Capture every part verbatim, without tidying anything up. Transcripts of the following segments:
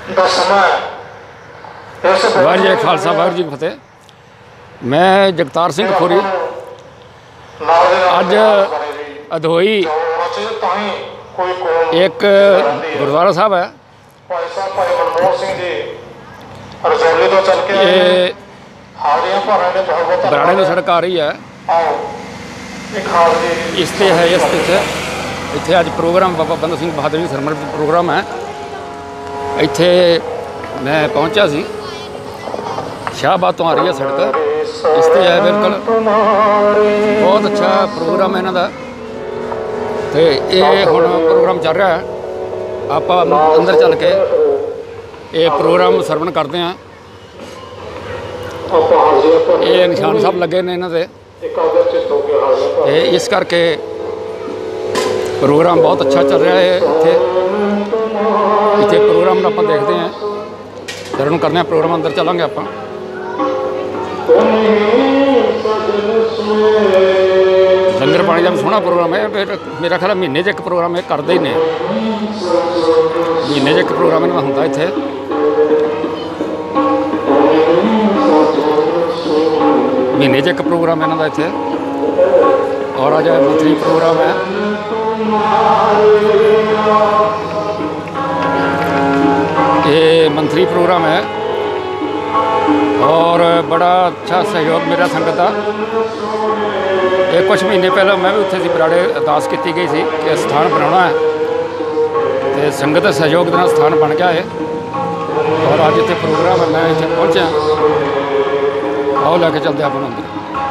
वाहिगुरू जी खालसा वाहिगुरू जी फतेह। मैं जगतार सिंह खोरी अज अधोई एक गुरुद्वारा साहब है, ये बराड़े की सड़क आ रही है, इस ते है इस इत्थे अज program Baba Banda Singh Bahadur ji sermon program है। इत्थे मैं पहुंचा सी, शाहबाद तो आ रही है सड़क, इस ते है बिल्कुल बहुत अच्छा प्रोग्राम है इन्हां दा। ते ये हुण प्रोग्राम चल रहा है, आप अंदर चल के ये प्रोग्राम सरवण करते हैं। ये निशान साहब लगे ने इन्हां दे, ते इस करके प्रोग्राम बहुत अच्छा चल रहा है। इत्थे इत्थे प्रोग्राम आप देखते हैं, सरवण करते हैं प्रोग्राम, अंदर चलांगे आप। लंगर पानी का भी सोहना प्रोग्राम है, मेरा ख्याल महीने च एक प्रोग्राम ये करते ही ने, महीने च एक प्रोग्राम इन्हां दा हुंदा इत्थे। महीने च एक प्रोग्राम इन्हां दा इत्थे, और अज मंथली प्रोग्राम है। ये मंथली प्रोग्राम है और बड़ा अच्छा सहयोग मेरा संगत का। ये कुछ महीने पहले मैं भी उत्थे सी बराड़े अरदास की गई सी कि स्थान बनाना है, तो संगत के सहयोग के स्थान बन गया है और अज इतने प्रोग्राम है। मैं इतने पहुंचा, आओ लैके चलते अपन अंदर।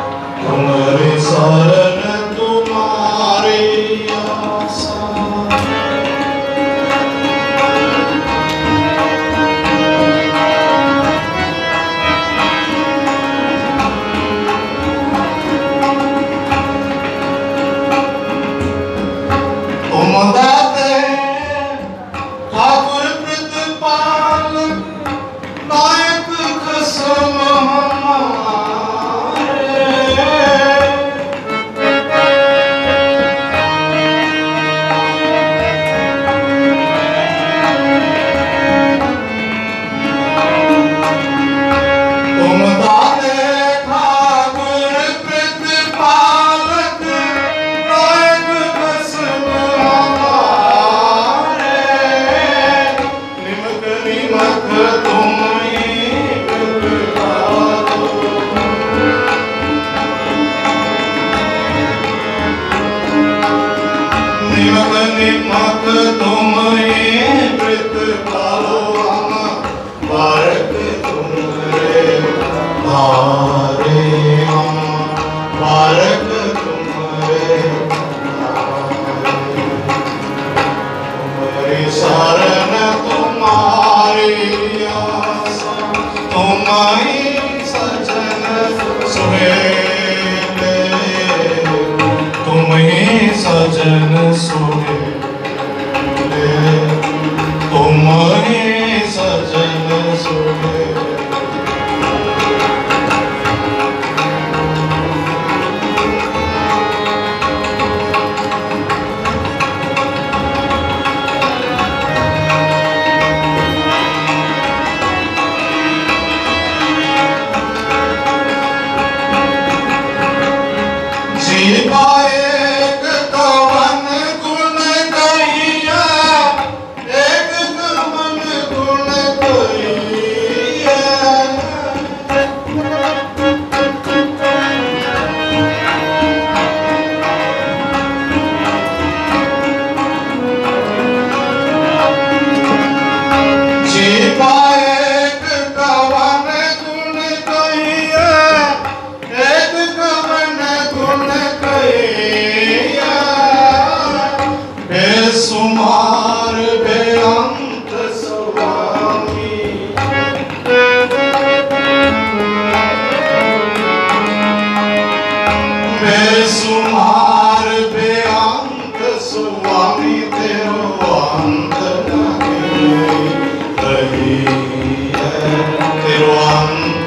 सजन सुने तुम ही सजन सुने।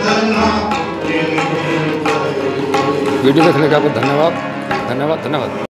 वीडियो देखने का आपको धन्यवाद धन्यवाद धन्यवाद।